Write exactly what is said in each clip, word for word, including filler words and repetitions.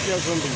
pia zombie.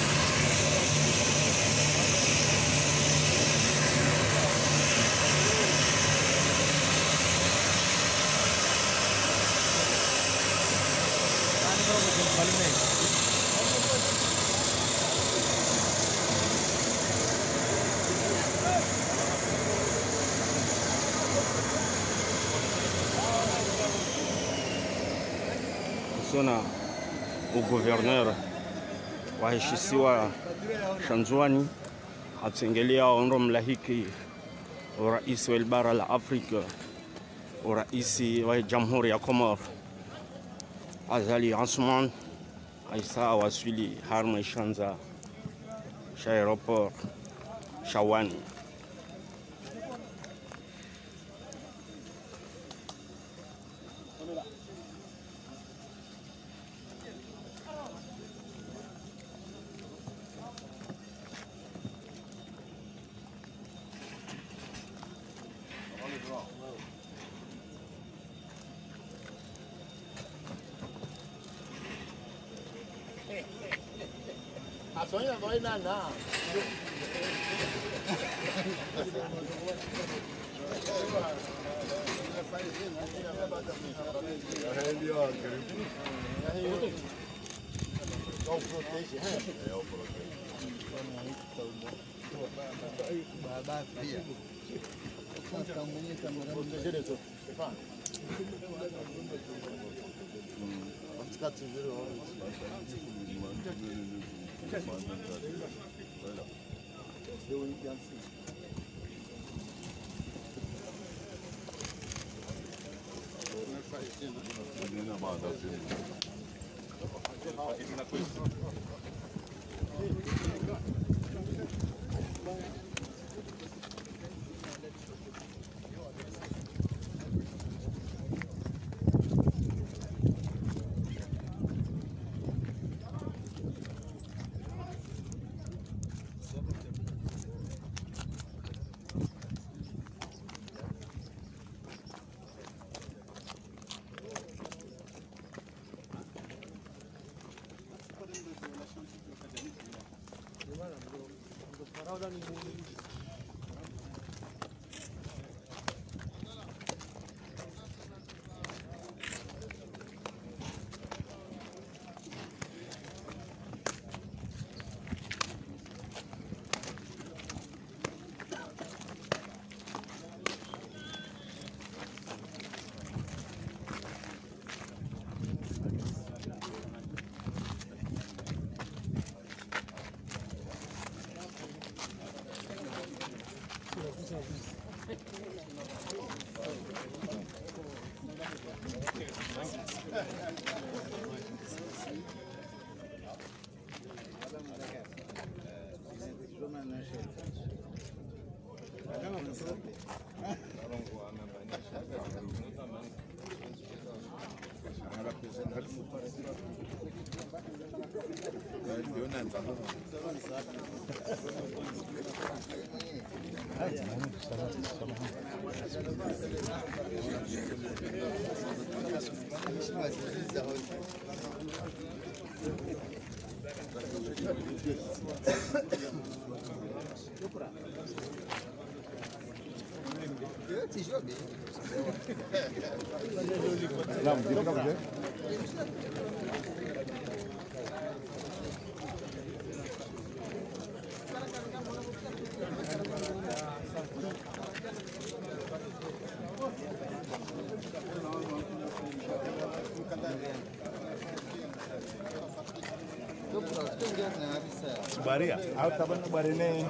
Sona o gouverneur waheshimiwa Shanzwani atsengelea ondo mlahiki rais wa bara la Afrika, rais wa Jamhuri ya Komoro Azali Assoumani Aissa wasili harma ishanza sha aeroport Shawani. Sonia vai na na. Baria, au taban barine.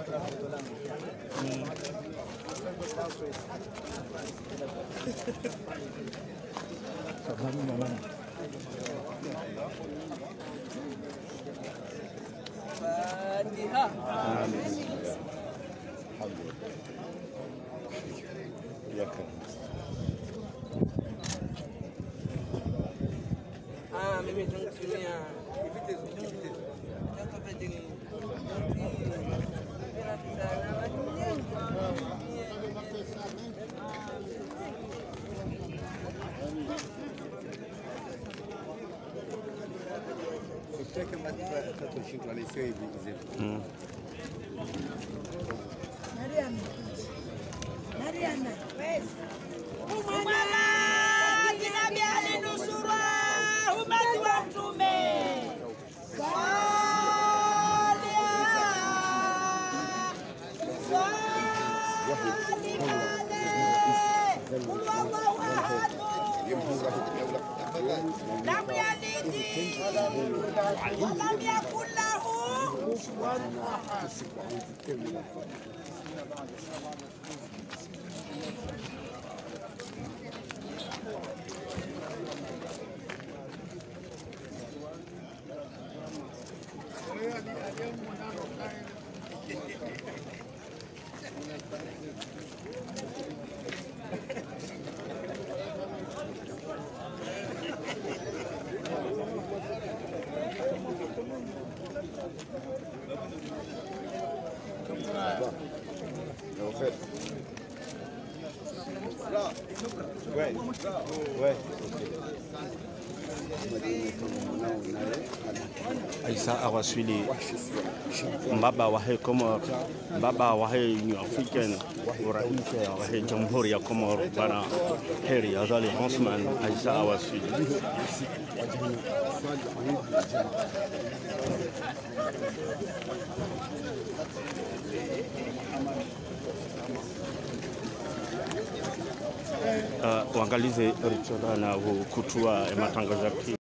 Sabani mama. Fatiha. Amin. Yakın. Ah, mimi tungusia. Ipite ipite. Sasa pejeni. Mm. Mariana. Mariana. Nabii alinusura umati wa Mtume. لم يلد ولم يكن له كفوا أحد. Ouais. Ouais. Aïssa Awaswili mbaba wa he Komoro, mbaba wa he Union Africaine, uraisi wa he Jamhuri ya Komoro, bana heri Azali Osman Aïssa Awaswili. Uh, uangalize Richard na kutua matangazo ya